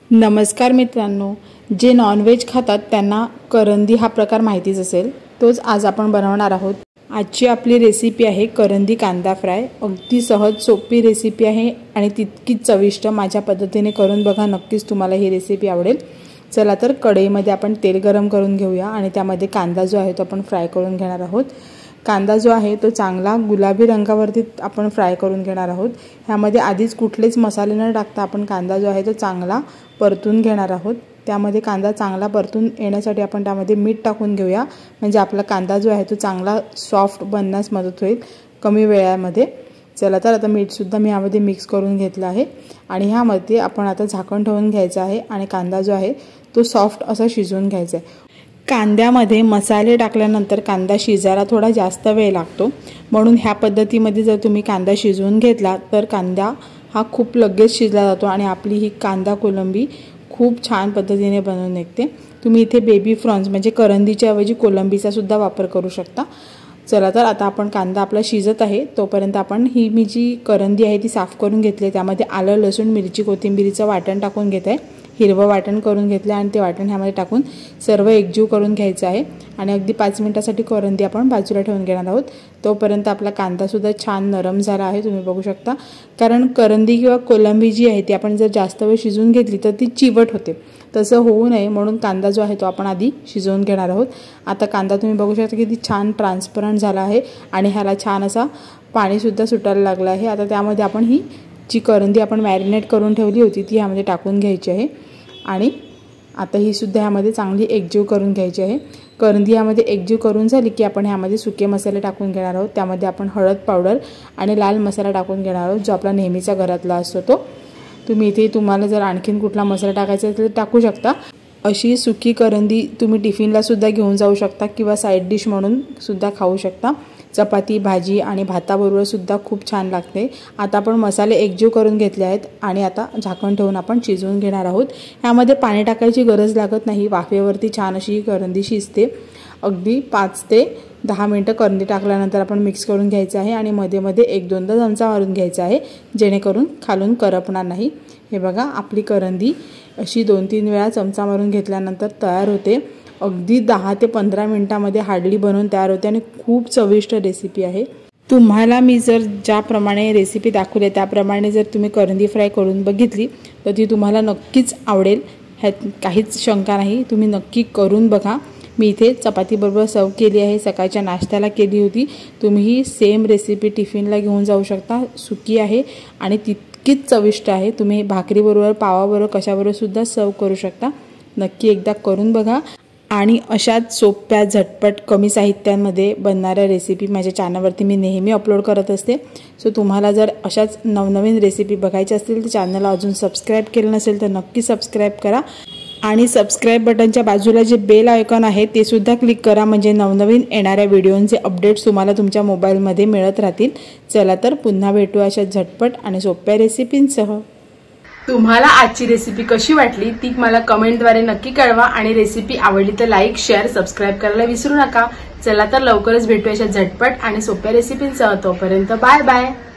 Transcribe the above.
नमस्कार मित्रांनो, जे नॉनव्हेज खातात त्यांना करंदी हा प्रकार माहितीच असेल। तोच आज आपण बनवणार आहोत। आजची आपली रेसिपी आहे करंदी कांदा फ्राय। अगदी सहज सोपी रेसिपी आहे आणि तितकीच चविष्ट। माझ्या पद्धतीने करून बघा, नक्कीच तुम्हाला ही रेसिपी आवडेल। चला तर कढईमध्ये आपण तेल गरम करून घेऊया आणि त्यामध्ये कांदा जो आहे तो आपण फ्राय करून घेणार आहोत। कांदा जो आहे तो चांगला गुलाबी रंगावरती आपण फ्राय करून घेणार आहोत। ह्यामध्ये आधीच कुठलेच मसाले न टाकता आपण कांदा जो आहे तो चांगला परतून घेणार आहोत। त्यामध्ये कांदा चांगला परतून येण्यासाठी आपण त्यामध्ये मीठ टाकून घेऊया, म्हणजे आपला कांदा जो आहे तो चांगला सॉफ्ट बनण्यास मदत होईल कमी वेळामध्ये। चला तर आता मीठ सुद्धा मी यामध्ये मिक्स करून घेतलं आहे आणि ह्यामध्ये आपण आता झाकण ठेवून घ्यायचं आहे आणि कांदा जो आहे तो सॉफ्ट असा शिजवून घ्यायचा आहे। कांद्यामध्ये मसाले टाकल्यानंतर कांदा शिजायला थोडा जास्त वेळ लागतो, म्हणून ह्या पद्धतीमध्ये जर तुम्ही कांदा शिजवून घेतला तर कांदा हा खूप लगेच शिजला जातो आणि आपली ही कांदा कोलंबी खूप छान पद्धतीने बनवून निघते। तुम्ही इथे बेबी प्रॉन्स म्हणजे करंदीच्या ऐवजी कोलंबीचा सुद्धा वापर करू शकता। चला तर आता आपण कांदा आपला शिजत आहे तोपर्यंत आपण ही मी जी करंदी आहे ती साफ करून घेतली। त्यामध्ये आलं, लसूण, मिरची, कोथिंबीरीचं वाटण टाकून घेत आहे। हिरवं वाटण करून घेतलं आणि ते वाटण ह्यामध्ये टाकून सर्व एकजीव करून घ्यायचं आहे आणि अगदी 5 मिनिटासाठी करंदी आपण बाजूला ठेवून घेणार आहोत। तोपर्यंत आपला कांदा सुद्धा छान नरम झाला आहे, तुम्ही बघू शकता। कारण करंदी किंवा कोलंबी जी आहे ती आपण जर जास्त वेळ शिजवून घेतली तर ती चिवट होते, तसं होऊ नये म्हणून कांदा जो आहे तो आपण आधी शिजवून घेणार आहोत। आता कांदा तुम्ही बघू शकता की ती छान ट्रान्सपरंट झाला आहे आणि ह्याला छान असा पाणी सुद्धा सुटायला लागला आहे। आता त्यामध्ये आपण ही जी करंदी आपण मॅरिनेट करून ठेवली होती ती ह्यामध्ये टाकून घ्यायची आहे आणि आता ही सुद्धा ह्यामध्ये चांगली एकजीव करून घ्यायची आहे। करंदी ह्यामध्ये एकजीव करून झाली की आपण ह्यामध्ये सुके मसाले टाकून घेणार आहोत। त्यामध्ये आपण हळद पावडर आणि लाल मसाला टाकून घेणार आहोत, जो आपला नेहमीचा घरातला असतो तो। तुम्ही इथे तुम्हाला जर आणखीन कुठला मसाला टाकायचा असेल तर टाकू शकता। अशी सुकी करंदी तुम्ही टिफिनला सुद्धा घेऊन जाऊ शकता किंवा साईड डिश म्हणून सुद्धा खाऊ शकता। चपाती, भाजी आणि भाताबरोबर सुद्धा खूप छान लागते। आता आपण मसाले एकजीव करून घेतले आहेत आणि आता झाकण ठेवून आपण शिजवून घेणार आहोत। ह्यामध्ये पाणी टाकायची गरज लागत नाही, वाफेवरती छान अशी करंदी शिजते। अगदी 5 ते 10 मिनिटं करंदी टाकल्यानंतर आपण मिक्स करून घ्यायचं आहे आणि मध्ये मध्ये 1-2दा चमचा मारून घ्यायचा आहे, जेणेकरून खालून करपणार नाही। हे बघा, आपली करंदी अशी 2-3 वेळा चमचा मारून घेतल्यानंतर तयार होते। अगदी 10 ते 15 मिनिटांमध्ये हार्डली बनवून तयार होते आणि खूप चविष्ट रेसिपी आहे। तुम्हाला मी जर ज्याप्रमाणे रेसिपी दाखवली त्याप्रमाणे जर तुम्ही करंदी फ्राय करून बघितली तर ती तुम्हाला नक्कीच आवडेल, ह्यात काहीच शंका नाही। तुम्ही नक्की करून बघा। मी इथे चपातीबरोबर सर्व केली आहे, सकाळच्या नाश्त्याला केली होती। तुम्ही ही सेम रेसिपी टिफिनला घेऊन जाऊ शकता। सुकी आहे आणि तितकीच चविष्ट आहे। तुम्ही भाकरीबरोबर, पावाबरोबर, कशाबरोबर सुद्धा सर्व करू शकता। नक्की एकदा करून बघा आणि अशाच सोप्या, झटपट, कमी साहित्यामध्ये बनणाऱ्या रेसिपी माझ्या चॅनलवरती मी नेहमी अपलोड करत असते। सो तुम्हाला जर अशाच नवनवीन रेसिपी बघायच्या असतील तर चॅनलला अजून सबस्क्राईब केलं नसेल तर नक्की सबस्क्राईब करा आणि सबस्क्राईब बटनच्या बाजूला जे बेल आयकॉन आहे ते सुद्धा क्लिक करा, म्हणजे नवनवीन येणाऱ्या व्हिडिओंचे अपडेट्स तुम्हाला तुमच्या मोबाईलमध्ये मिळत राहतील। चला तर पुन्हा भेटू अशा झटपट आणि सोप्या रेसिपींसह। तुम्हाला आजची रेसिपी कशी वाटली ती मला कमेंटद्वारे नक्की कळवा आणि रेसिपी आवडली तर लाईक, शेअर, सबस्क्राईब करायला विसरू नका। चला तर लवकरच भेटू अशा झटपट आणि सोप्या रेसिपींसह। तोपर्यंत बाय बाय।